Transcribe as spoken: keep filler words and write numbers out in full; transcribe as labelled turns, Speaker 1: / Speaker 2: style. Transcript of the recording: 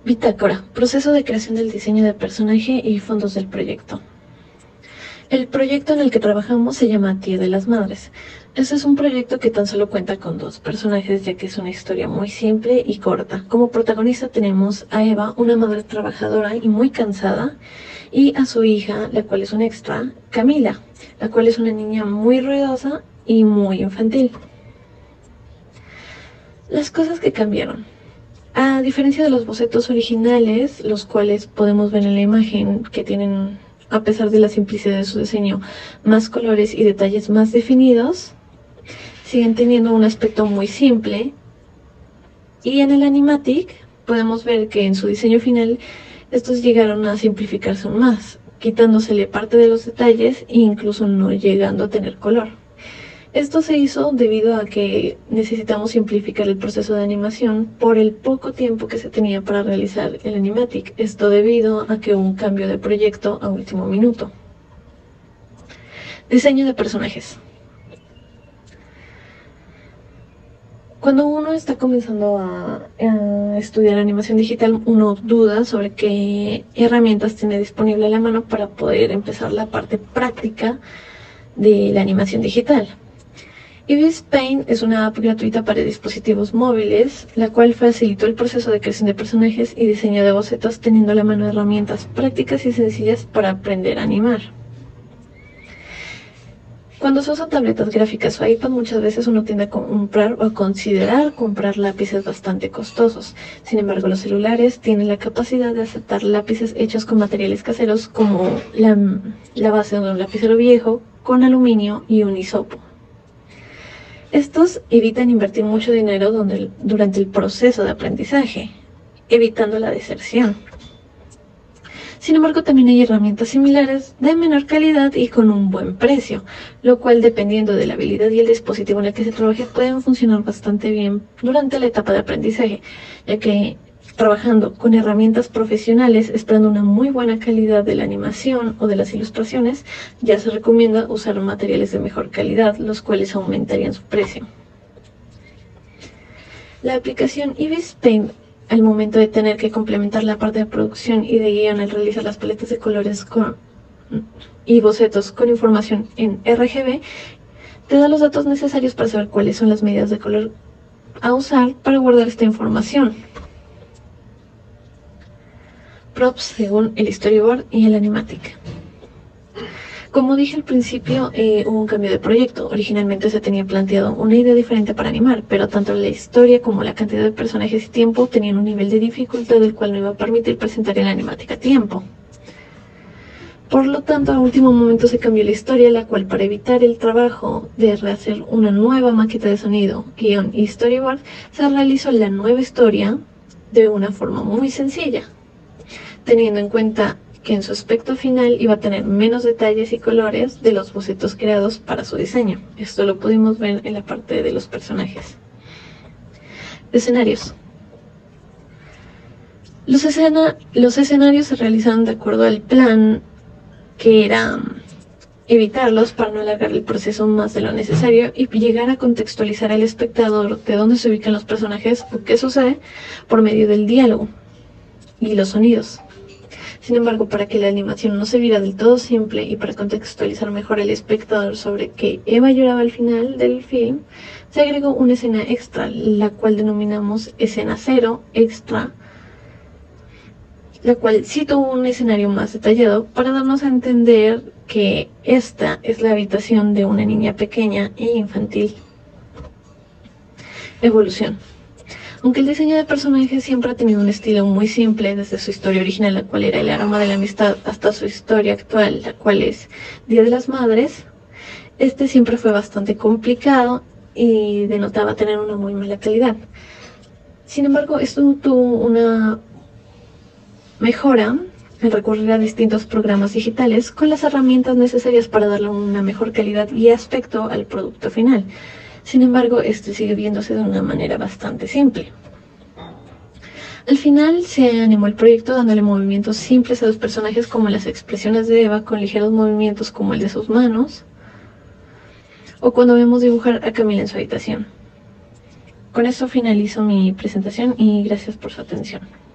Speaker 1: Bitácora, proceso de creación del diseño de personaje y fondos del proyecto. El proyecto en el que trabajamos se llama Tía de las Madres. Este es un proyecto que tan solo cuenta con dos personajes, ya que es una historia muy simple y corta. Como protagonista tenemos a Eva, una madre trabajadora y muy cansada, y a su hija, la cual es un extra, Camila, la cual es una niña muy ruidosa y muy infantil. Las cosas que cambiaron. A diferencia de los bocetos originales, los cuales podemos ver en la imagen que tienen, a pesar de la simplicidad de su diseño, más colores y detalles más definidos, siguen teniendo un aspecto muy simple. Y en el animatic podemos ver que en su diseño final estos llegaron a simplificarse aún más, quitándosele parte de los detalles e incluso no llegando a tener color. Esto se hizo debido a que necesitamos simplificar el proceso de animación por el poco tiempo que se tenía para realizar el animatic. Esto debido a que hubo un cambio de proyecto a último minuto. Diseño de personajes. Cuando uno está comenzando a, a estudiar animación digital, uno duda sobre qué herramientas tiene disponible a la mano para poder empezar la parte práctica de la animación digital. Eevee Paint es una app gratuita para dispositivos móviles, la cual facilitó el proceso de creación de personajes y diseño de bocetos, teniendo a la mano herramientas prácticas y sencillas para aprender a animar. Cuando se usan tabletas gráficas o iPad, muchas veces uno tiende a comprar o a considerar comprar lápices bastante costosos. Sin embargo, los celulares tienen la capacidad de aceptar lápices hechos con materiales caseros como la, la base de un lapicero viejo, con aluminio y un hisopo. Estos evitan invertir mucho dinero donde, durante el proceso de aprendizaje, evitando la deserción. Sin embargo, también hay herramientas similares de menor calidad y con un buen precio, lo cual, dependiendo de la habilidad y el dispositivo en el que se trabaje, pueden funcionar bastante bien durante la etapa de aprendizaje, ya que trabajando con herramientas profesionales, esperando una muy buena calidad de la animación o de las ilustraciones, ya se recomienda usar materiales de mejor calidad, los cuales aumentarían su precio. La aplicación Eevee Paint, al momento de tener que complementar la parte de producción y de guión al realizar las paletas de colores con, y bocetos con información en R G B, te da los datos necesarios para saber cuáles son las medidas de color a usar para guardar esta información. Props según el storyboard y el animatic. Como dije al principio, eh, hubo un cambio de proyecto. Originalmente se tenía planteado una idea diferente para animar, pero tanto la historia como la cantidad de personajes y tiempo tenían un nivel de dificultad del cual no iba a permitir presentar el animatic a tiempo. Por lo tanto, a último momento se cambió la historia, la cual, para evitar el trabajo de rehacer una nueva maqueta de sonido, guión y storyboard, se realizó la nueva historia de una forma muy sencilla, teniendo en cuenta que en su aspecto final iba a tener menos detalles y colores de los bocetos creados para su diseño. Esto lo pudimos ver en la parte de los personajes. Escenarios. Los, escena los escenarios se realizaron de acuerdo al plan, que era evitarlos para no alargar el proceso más de lo necesario y llegar a contextualizar al espectador de dónde se ubican los personajes o qué sucede por medio del diálogo y los sonidos. Sin embargo, para que la animación no se viera del todo simple y para contextualizar mejor al espectador sobre que Eva lloraba al final del film, se agregó una escena extra, la cual denominamos escena cero extra, la cual sí tuvo un escenario más detallado para darnos a entender que esta es la habitación de una niña pequeña e infantil. Evolución. Aunque el diseño de personajes siempre ha tenido un estilo muy simple, desde su historia original, la cual era el aroma de la amistad, hasta su historia actual, la cual es Día de las Madres, este siempre fue bastante complicado y denotaba tener una muy mala calidad. Sin embargo, esto tuvo una mejora al recurrir a distintos programas digitales con las herramientas necesarias para darle una mejor calidad y aspecto al producto final. Sin embargo, este sigue viéndose de una manera bastante simple. Al final se animó el proyecto dándole movimientos simples a los personajes, como las expresiones de Eva con ligeros movimientos como el de sus manos, o cuando vemos dibujar a Camila en su habitación. Con esto finalizo mi presentación y gracias por su atención.